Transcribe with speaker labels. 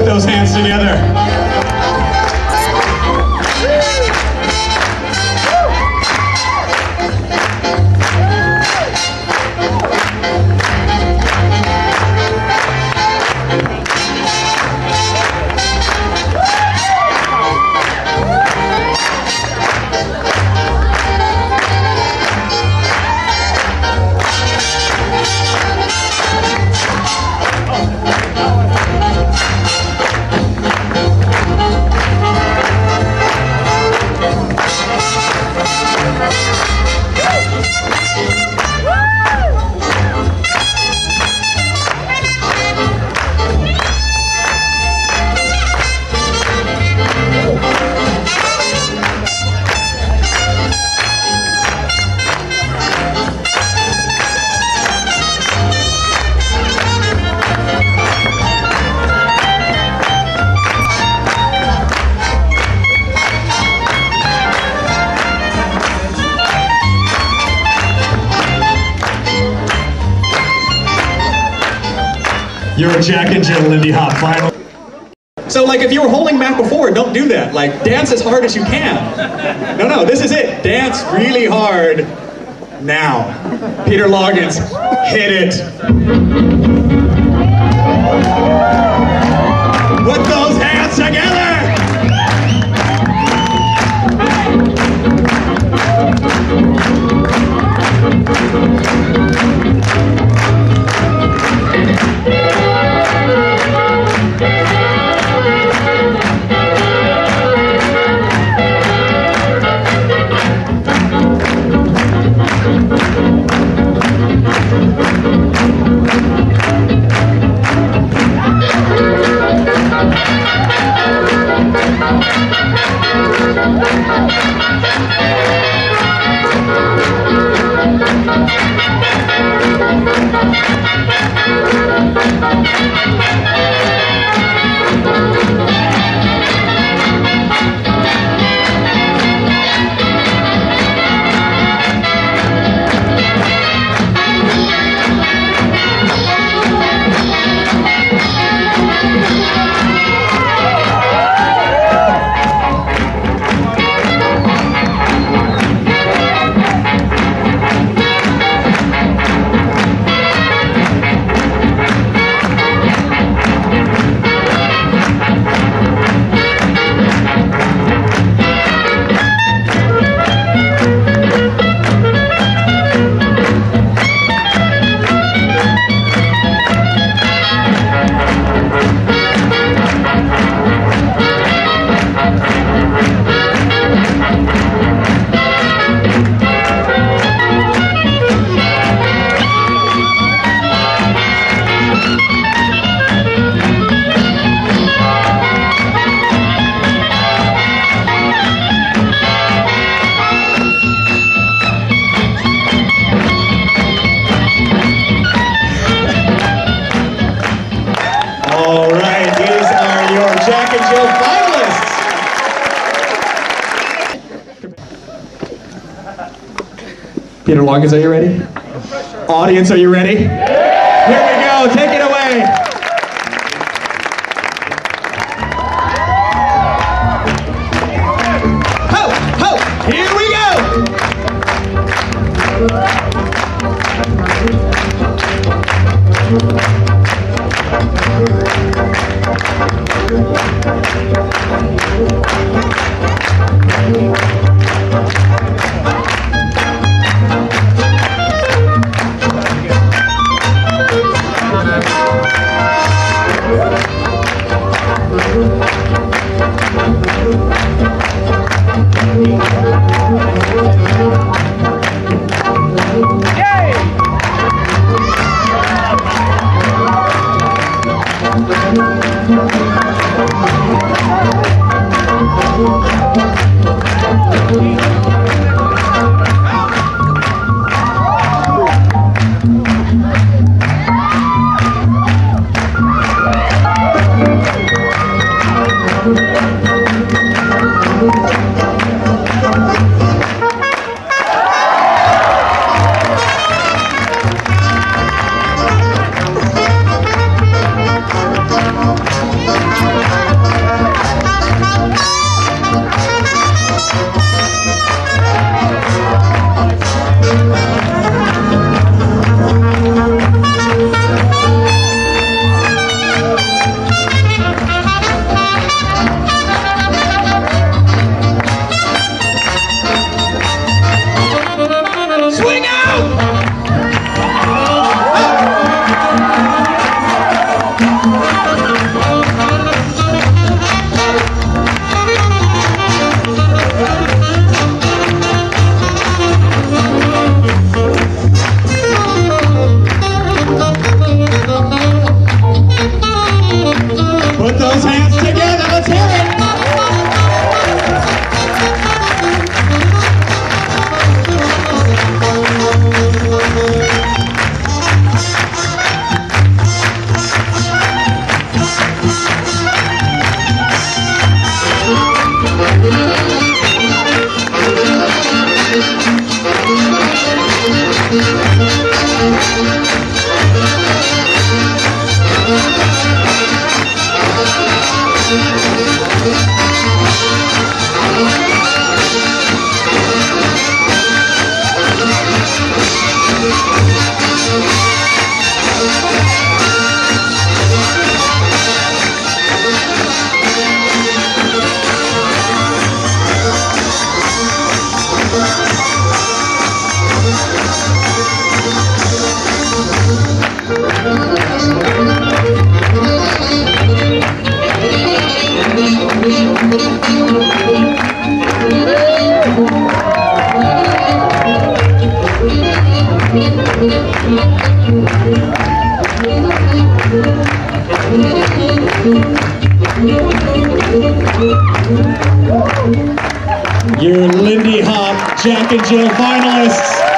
Speaker 1: put those hands together. You're a Jack and Jill Lindy Hop final. So like if you were holding back before, don't do that. Like dance as hard as you can. No, this is it. Dance really hard now. Peter Loggins, hit it. Put those hands together. Jack and Jill finalists. Peter Loggins, are you ready? Audience, are you ready? Here we go, take it away. Ho, ho, here we go. Yay! Your Lindy Hop Jack and Jill finalists.